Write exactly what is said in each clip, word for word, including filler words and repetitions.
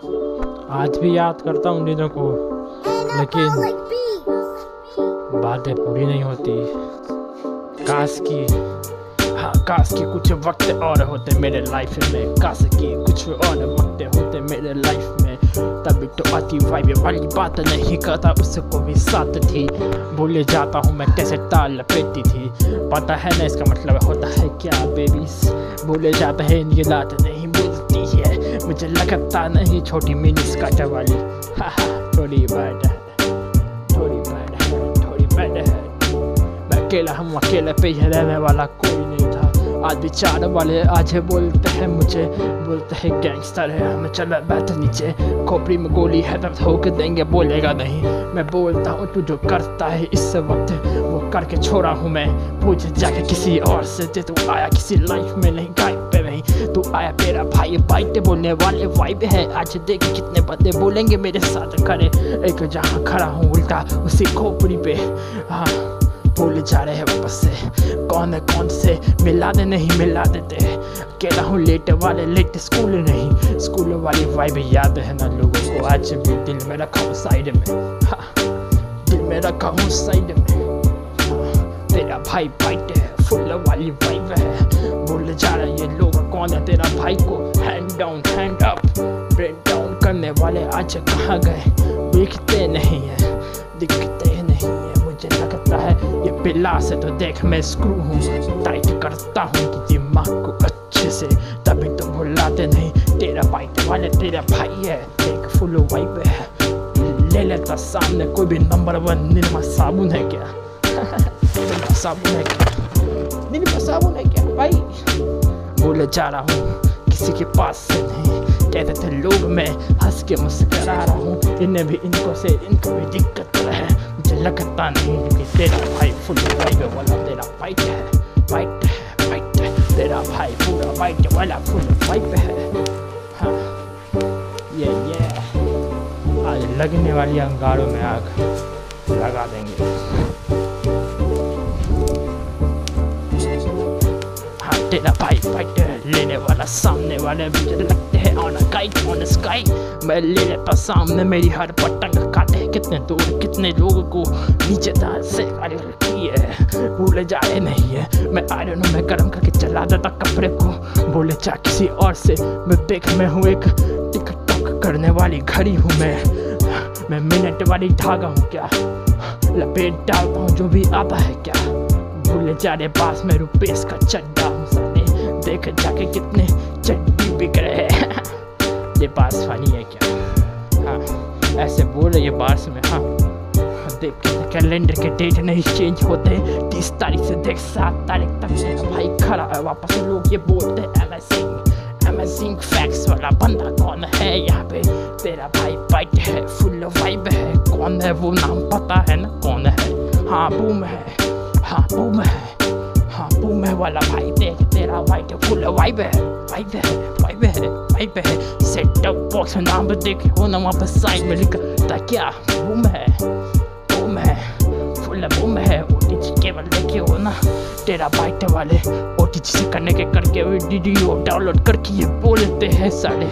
आज भी याद करता हूँ दिनों को, लेकिन बातें पूरी नहीं होती। काश की हाँ काश की कुछ वक्त और होते मेरे लाइफ में, काश की कुछ और वक्त होते मेरे लाइफ में, तभी तो आती वाइब वाली बात नहीं करता उसको भी साथ थी। भूले जाता हूँ मैं कैसे ताल लपेटती थी, पता है ना इसका मतलब होता है क्या बेबीज। भूले जाते हैं इनकी बात नहीं मिलती है, मुझे लगता नहीं छोटी मिनी स्कर्ट वाली हा हा थोड़ी बैड है, थोड़ी बैड है, थोड़ी बैड है। मैं अकेला हूँ, अकेले पे रहने वाला कोई नहीं था। आज विचार वाले आज बोलते हैं मुझे, बोलते हैं गैंगस्टर है हम, चल बैठ नीचे, खोपड़ी में गोली है तब ठोक देंगे, बोलेगा नहीं। मैं बोलता हूँ तू जो करता है इस वक्त वो करके छोड़ा हूँ मैं, पूछ जाके किसी और से ते तू आया किसी लाइफ में नहीं, गाइड पे नहीं तू आया मेरा भाई। बाइट बोलने वाले वाइब है, आज देख कितने बंदे बोलेंगे मेरे साथ खड़े, एक जहाँ खड़ा हूँ उल्टा उसी खोपड़ी पे। हाँ भूल जा रहे हैं वापस से कौन है कौन से, मिला दे नहीं मिला देते। अकेला हूँ लेट वाले लेट, स्कूल नहीं स्कूल वाली वाइब याद है ना लोगों को। आज भी दिल में रखा हूँ साइड में, हाँ दिल में रखा हूँ साइड में। हाँ, तेरा भाई बाइट है फुल वाली वाइब है, भूल जा रहे ये लोग कौन है तेरा भाई को। Hand down hand up break down करने वाले आज कहाँ गए, दिखते नहीं है दिखते नहीं है। मुझे लगता है ये पिला से तो देख मैं स्क्रू हूँ, टाइट करता हूँ कि दिमाग को अच्छे से, तभी तो भुलाते नहीं तेरा बाइट वाले तेरा भाई है। एक फुल वाइब है ले लेता सामने कोई भी नंबर वन निर्मा साबुन है क्या निर्मा साबुन है क्या निर्मा साबुन है क्या भाई। बोले जा रहा हूँ किसी के पास से नहीं, कहते थे लोग मैं हंस के मुस्करा रहा हूँ, इन्हें भी इनको से इनको भी दिक्कत है। मुझे लगता नहीं कि तेरा भाई फुल वाइब वाला तेरा बाइट है, बाइट है बाइट है तेरा भाई पूरा बाइट वाला फुल वाइब है। हाँ ये ये आज लगने वाली अंगारों में आग लगा देंगे। हाँ तेरा भाई बाइट है लेने वाला सामने वाले, मुझे लगते हैं on a kite on sky. मैं ले लेता सामने मेरी हर पतंग काटे, कितने दूर कितने लोगों को नीचे दाल से गाली रखी है। भूले जा रहे नहीं है मैं आयरन में मैं गर्म करके चला देता कपड़े को, बोले जा किसी और से। मैं देख मैं हूँ एक टिकट टॉक करने वाली घड़ी हूँ मैं, मैं मिनट वाली धागा हूँ क्या, लपेट डालता हूँ जो भी आता है क्या। भूले जा रहे पास में रुपेश का चड्डा हूँ साले, देख जाके कितने चड्डी बिक रहे हैं ये बात फनी है क्या। हाँ ऐसे बोल रहे ये बार्स में। हाँ देख कैलेंडर के डेट नहीं चेंज होते, तीस तारीख से देख सात तारीख तक मेरा भाई खड़ा है वापस। लोग ये बोलते हैं अमेजिंग अमेजिंग फैक्ट्स वाला बंदा कौन है यहाँ पे, तेरा भाई बाइट है फुल वाइब है। कौन है वो नाम पता है ना कौन है, हाँ बूम है हाँ बूम है हाँ बूम है वाला भाई। देख तेरा वाइट फुल वाइब है वाइब है वाइब है वाइब है। सेट अप बॉक्स नाम देख हो ना वहाँ पर साइड में लिखा क्या बूम है बूम है फुल बूम है। ओटीजी केवल देखे हो ना तेरा बाइट वाले, ओटीजी से करने के करके वीडियो डाउनलोड करके ये बोलते हैं साले।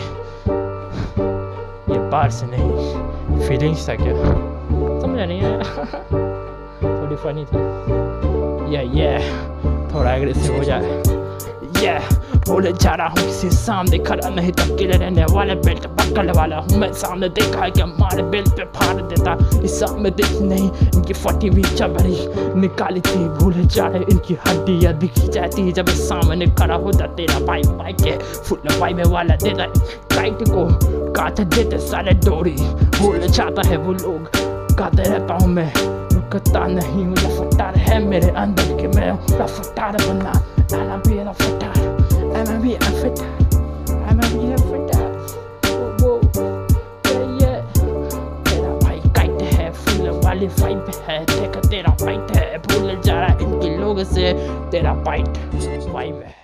ये बार से नहीं फीलिंग्स था क्या समझा नहीं है थोड़ी फनी थी। या ये थोड़ा एग्रेसिव हो जाए। ये बोले जा रहा हूँ किसी सामने खड़ा नहीं तो अकेले रहने वाले, बेल्ट पकड़ वाला हूँ मैं। सामने देखा है कि हमारे बेल्ट पे फाड़ देता, इस सामने देख नहीं इनकी फटी हुई चमड़ी निकाली थी। भूले जा रहे इनकी हड्डियाँ दिखी जाती जब सामने खड़ा होता तेरा भाई बाइक है फुल वाइब वाला। देता काइट को काट देते सारे डोरी, भूल जाता है वो लोग कहते रहता हूँ मैं रुकता नहीं हूँ। रफ्तार है मेरे अंदर के मैं रफ्तार बनना, I'm be a रफ्तार I'm be a रफ्तार I'm be a रफ्तार। वो ये तेरा भाई काइट है फुल वाली वाइब है, देख तेरा फाइट है। भूल जा रहा इनके लोग से तेरा बाइट वाइब है।